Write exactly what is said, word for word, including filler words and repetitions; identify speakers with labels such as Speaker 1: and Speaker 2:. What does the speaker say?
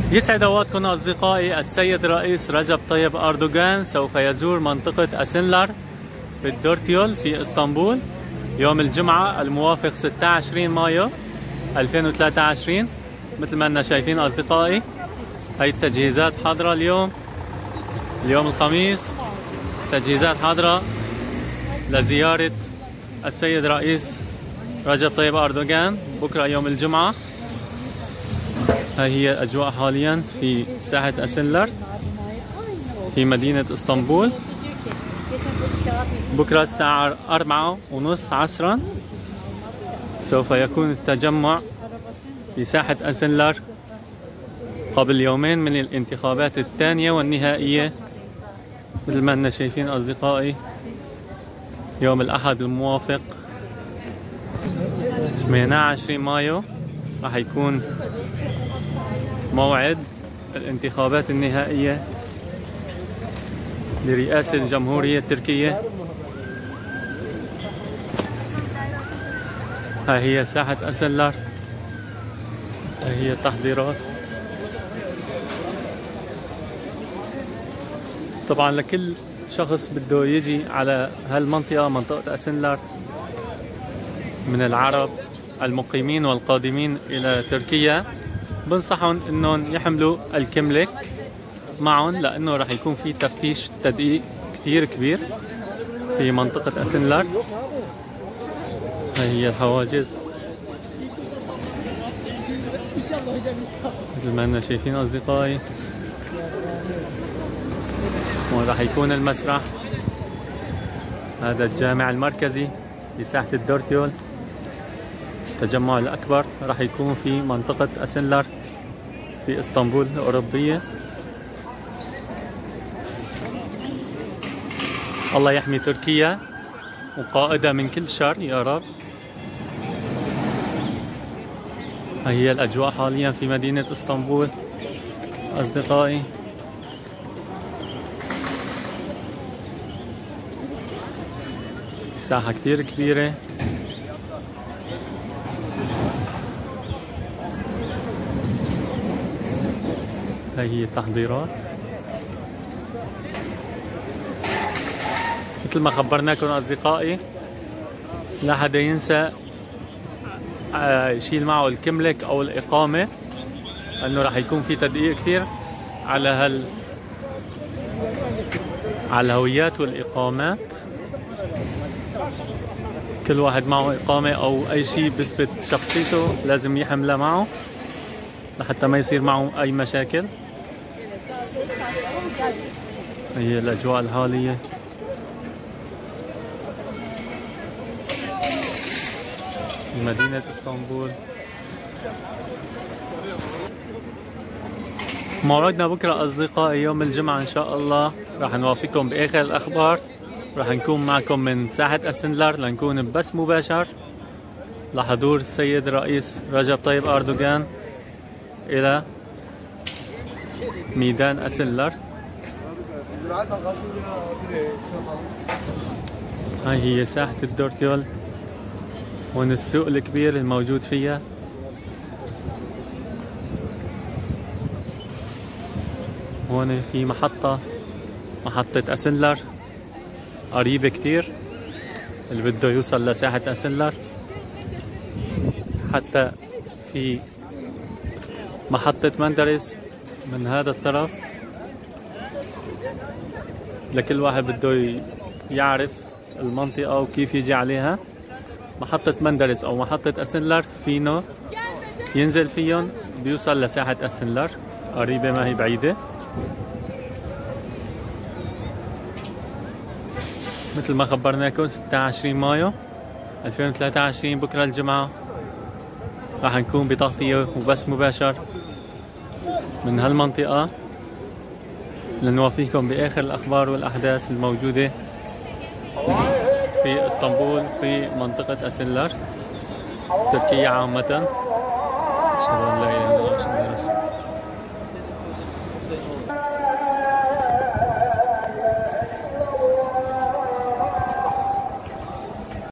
Speaker 1: يسعد اوقاتكم اصدقائي. السيد رئيس رجب طيب اردوغان سوف يزور منطقة اسنلر بالدورتيول في اسطنبول يوم الجمعة الموافق ستة وعشرين مايو ألفين وثلاثة وعشرين. مثل ما اننا شايفين اصدقائي، هاي التجهيزات حاضرة اليوم اليوم الخميس، تجهيزات حاضرة لزيارة السيد رئيس رجب طيب اردوغان بكرة يوم الجمعة. هاي هي الأجواء حاليا في ساحة اسنلر في مدينة اسطنبول. بكرة الساعة أربعة ونص عصرا سوف يكون التجمع في ساحة اسنلر قبل يومين من الانتخابات الثانية والنهائية. مثل ما اننا شايفين أصدقائي، يوم الأحد الموافق ثمانية وعشرين مايو راح يكون موعد الانتخابات النهائية لرئاسة الجمهورية التركية. ها هي ساحة اسنلر، ها هي التحضيرات. طبعا لكل شخص بده يجي على هالمنطقة، منطقة اسنلر، من العرب المقيمين والقادمين إلى تركيا، بنصحهم انهم يحملوا الكملك معهم، لانه راح يكون في تفتيش تدقيق كتير كبير في منطقة اسنلر. هاي هي الحواجز مثل ما اننا شايفين اصدقائي. وراح يكون المسرح، هذا الجامع المركزي في ساحة الدورتيول. التجمع الأكبر راح يكون في منطقة اسنلر في اسطنبول الأوروبية. الله يحمي تركيا وقائدها من كل شر يا رب. هاي هي الأجواء حاليا في مدينة اسطنبول أصدقائي. ساحة كتير كبيرة. هاي هي التحضيرات. مثل ما خبرناكم أصدقائي، لا حدا ينسى يشيل معه الكملك أو الإقامة، لأنه راح يكون في تدقيق كثير على هال على الهويات والإقامات. كل واحد معه إقامة أو أي شيء بيثبت شخصيته لازم يحملها معه لحتى ما يصير معه أي مشاكل. هي الأجواء الحالية. مدينة اسطنبول. موعدنا بكرة أصدقائي يوم الجمعة إن شاء الله، راح نوافيكم بآخر الأخبار. راح نكون معكم من ساحة اسنلر لنكون ببث مباشر لحضور السيد الرئيس رجب طيب أردوغان إلى ميدان اسنلر. هاي هي ساحة الدورتيول، هون السوق الكبير الموجود فيها. هون في محطة محطة اسنلر قريبة كتير، اللي بده يوصل لساحة اسنلر. حتى في محطة مندرس من هذا الطرف، لكل واحد بده يعرف المنطقة وكيف يجي عليها. محطة مندرس أو محطة اسنلر فينه ينزل فيهم بيوصل لساحة اسنلر، قريبة ما هي بعيدة. مثل ما خبرناكم ستة وعشرين مايو ألفين وثلاثة وعشرين بكرة الجمعة راح نكون بتغطية وبث مباشر من هالمنطقة لنوافيكم بآخر الأخبار والأحداث الموجودة في اسطنبول في منطقة اسنلر تركيا عامة. أشهد أن لا إله إلا الله وأشهد أن رسول الله.